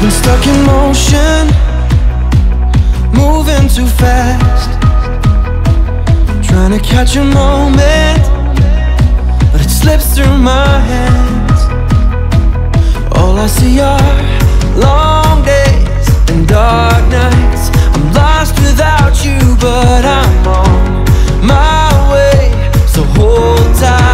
been stuck in motion, moving too fast, trying to catch a moment, but it slips through my hands. All I see are long days and dark nights. I'm lost without you, but I'm on my way, so hold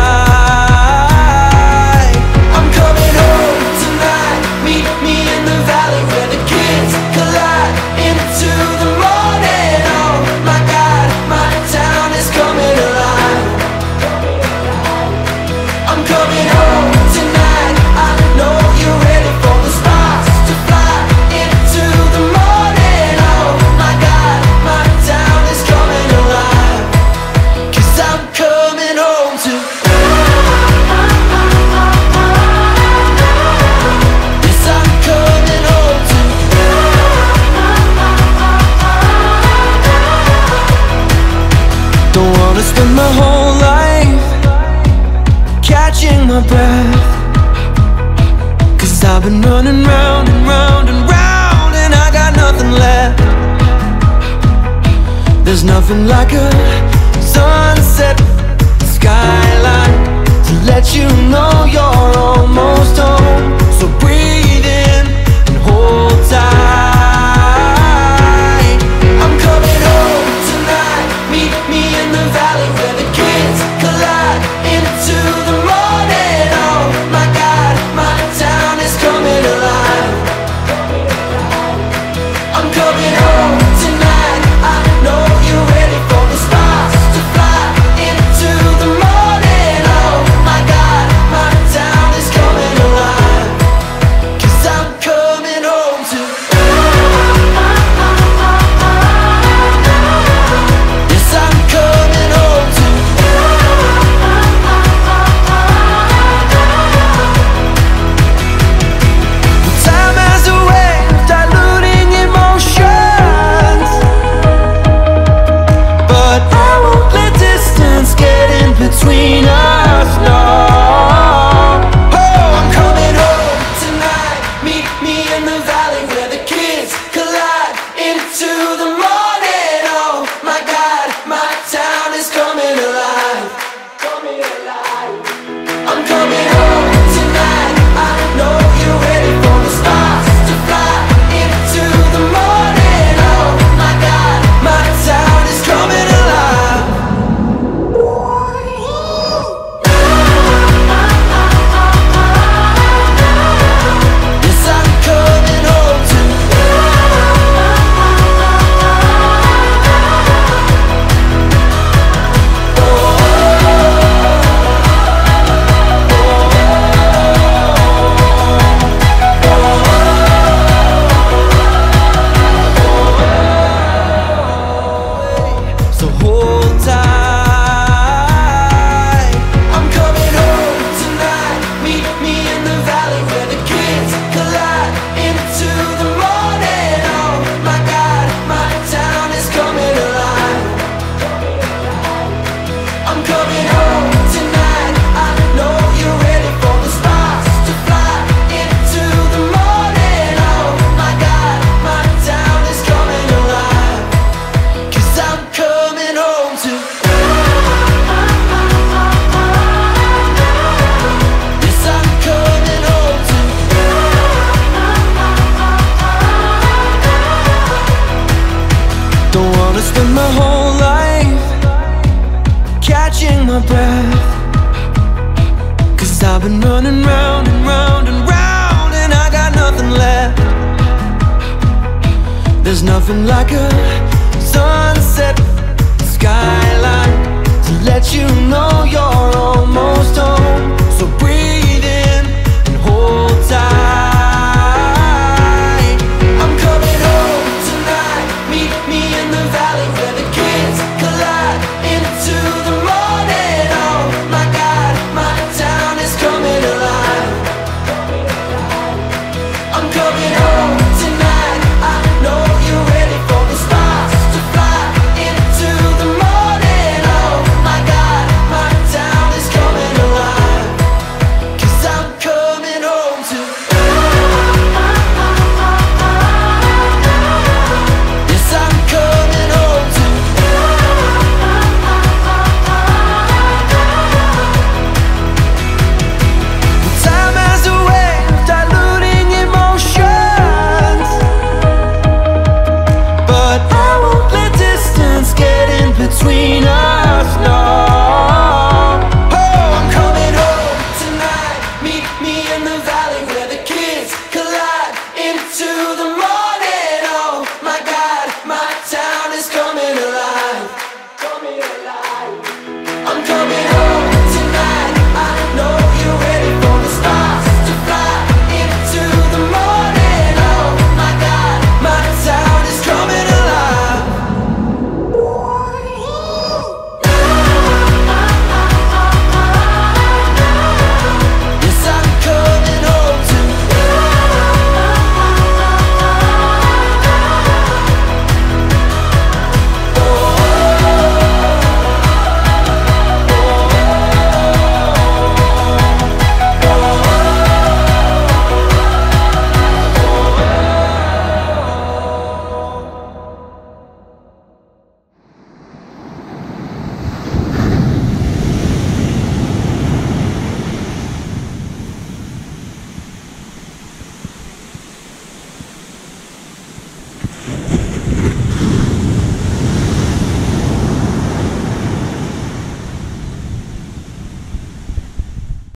tight. I'm coming home tonight. Meet me in the valley where the kids collide into the morning. Oh my God, my town is coming alive. I'm coming home tonight. I know you're ready for the stars to fly into the morning. Oh my God, my town is coming alive. 'Cause I'm coming home to yes, I'm coming home to don't wanna spend my whole life catching my breath, 'cause I've been running round and round and round, and I got nothing left. There's nothing like a sunset skyline to let you know you're almost home. So breathe in and hold tight. I'm coming home tonight. Meet me in the valley where the kids collide into the morning. Oh my God, my town is coming alive. I'm coming home tonight. I know you're ready for the stars to fly into the morning. Oh my God, my town is coming alive. 'Cause I'm coming home to yes, I'm coming home to time has a way of diluting emotions, but I won't let distance get in between us, no. Oh, I'm coming home tonight. Meet me in the valley where the kids collide into the morning. Oh my God, my town is coming alive. Coming alive. I'm coming home tonight. I know you're ready for the stars to fly into the morning. Oh my God, my town is coming alive. Yes, I'm coming home to so hold tight. I'm coming home tonight. Meet me in the valley where the kids collide into the morning. Oh my God, my town is coming alive. I'm coming home tonight. I know you're ready for the stars to fly into the morning. Oh my God, my town is coming alive. 'Cause I'm coming home to yes, I'm coming home to don't wanna spend my whole life catching my breath, 'cause I've been running round and round and round, and I got nothing left. There's nothing like a sunset skyline to let you know you're almost home.